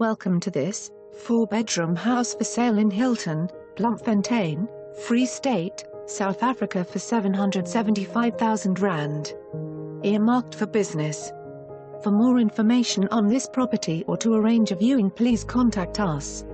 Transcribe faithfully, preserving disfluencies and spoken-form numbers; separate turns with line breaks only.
Welcome to this four-bedroom house for sale in Hilton, Bloemfontein, Free State, South Africa for seven hundred seventy-five thousand rand. Earmarked for business. For more information on this property or to arrange a viewing, please contact us.